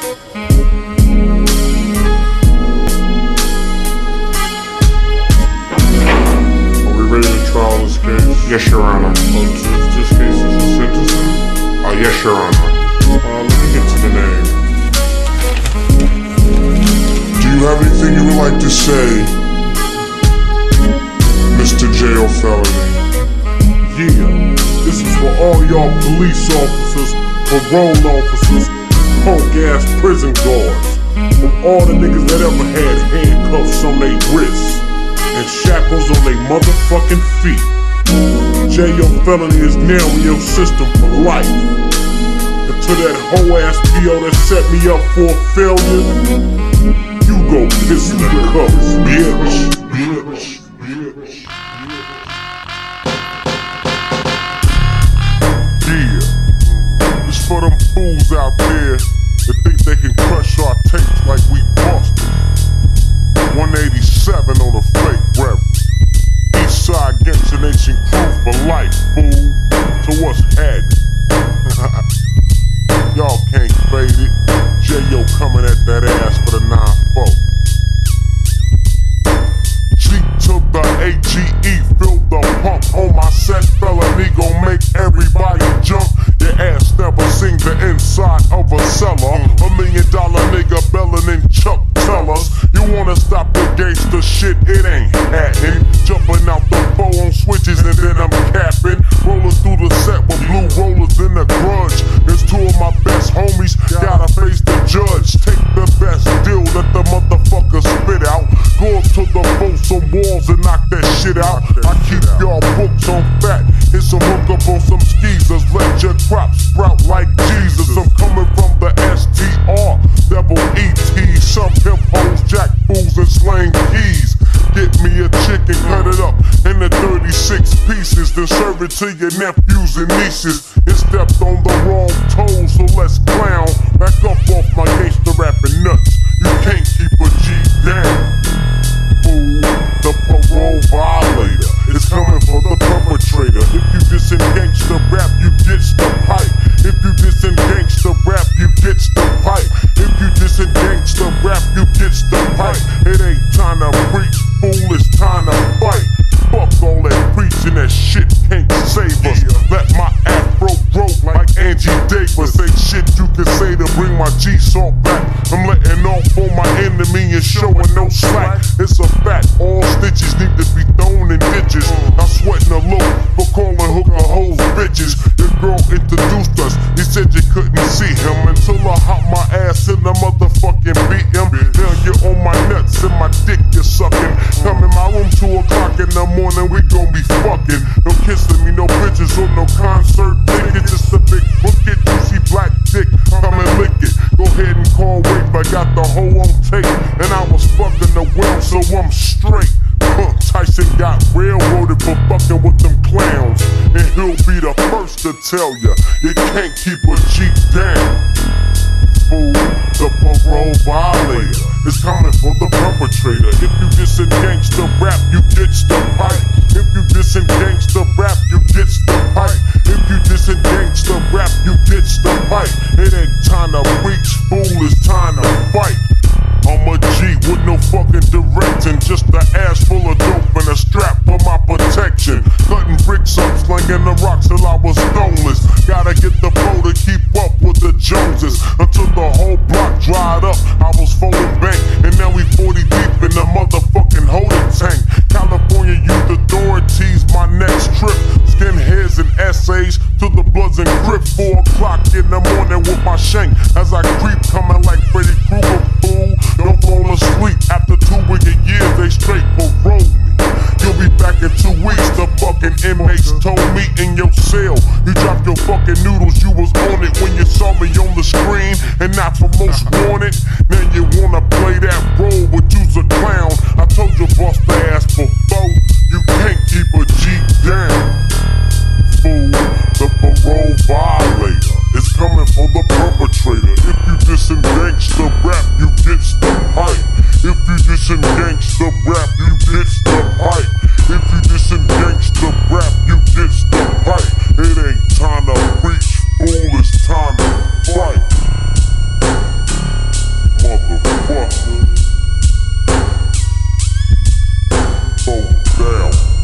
Yes, Your Honor. This case is a sentencing? Yes, Your Honor. Let me get to the name. Do you have anything you would like to say, Mr. Jail Felony? Yeah, this is for all y'all police officers, parole officers, punk-ass prison guards, from all the niggas that ever had handcuffs on their wrists and shackles on their motherfucking feet. Jail Felony is now in your system for life. And to that hoe ass PO that set me up for failure, you go piss in the cups, bitch. Yeah, it's for them fools out there that think they can crush our tapes like we Boston. 187 on a fake reverend. Eastside Gangsta Nation crew for life, fool. So what's happening? Y'all can't fade it. J.O. coming at that ass for the 9-4. G to the A-G-E, fill the pump on my set. Felony gon' make everybody jump. Your ass never seen the inside of a cellar. $1 million nigga bellin' in Chuck Tellers. You wanna stop the gangsta shit, it ain't happening. Jumping out the bow on switches and then I'm capping. Rolling through the set with blue rollers in the grudge. There's two of my best homies, gotta face the judge. Take the best deal that the motherfucker spit out. Go up to the post on walls and knock that shit out. I keep y'all books on fat, hit some hook up on some skeezers. Let your crops sprout like Jesus. I'm coming from the STR, double E.T. Some pimp hoes, jack fools and slang keys. Get me a chicken, cut it up into 36 pieces, then serve it to your nephews and nieces. It stepped on the wrong toes, so let's clown. Back up off my gangsta rapping nuts. You can't keep a G down. Fool, the parole violator is coming for the perpetrator. If you dissin' gangsta rap, you get the pipe. If you dissin' gangsta rap, you get the pipe. If you dissin' gangsta rap, you get the pipe. It ain't time to preach, fool, it's time to fight. Fuck all that preaching, that shit can't save us. Let my afro grow like Angie Davis. Ain't shit you can say to bring my G-Salt back. I'm letting off on my enemy and showing no slack. It's a fact, all stitches need to be thrown in ditches. I'm sweating a look for calling hooker hoes bitches. Your girl introduced us, he said you couldn't see him until I hop my ass in the motherfucking beat him. Now you're on my nuts and my dick you're sucking. Come in my room 2 o'clock in the morning, we gon' be fucking. No kissing me, no pictures or no concert ticket. Just a big bucket, juicy black dick. Come and lick it. Go ahead and call rape. I got the hoe on tape, and I was fucking the well, so I'm straight. Tyson got railroaded for fucking with them clowns, and he'll be the first to tell ya you can't keep a G down. Fool, the parole violator is coming for the perpetrator. If you dissin' gangsta rap, you get the pipe. If you dissin' gangsta rap, you get the pipe. If you dissin' gangsta rap, you get the pipe. It ain't time to preach, fool, it's time to fight. I'm a G with no fucking direction, just an ass full of dope and a strap for my protection. Cutting bricks up, slinging the rocks till I was stoneless. Gotta get the flow to keep up with the Joneses. Until the whole block dried up, I was folding bank, and now we 40 deep in the motherfucking holding tank. California youth authorities, my next trip. Skinheads and essays to the Bloods and Crip. 4 o'clock in the morning with my shank as I creep, coming like Freddy Krueger, fool. Don't fall asleep after 2 wicked years, they straight parole me. You'll be back in 2 weeks, the fucking inmates told me in your cell. You dropped your fucking noodles, you was on it when you saw me on the screen, and not for most wanted. Now you wanna play that role, but you's a clown. I told you bust the ass before, you can't keep a G down. Fool, the parole violator is coming for the perpetrator. If you dissin' gangsta rap, you get the pipe. If you dissin' gangsta rap, you get the pipe. If you dissin' gangsta rap, you get the pipe. It ain't time to preach, fool, it's time to fight. both down.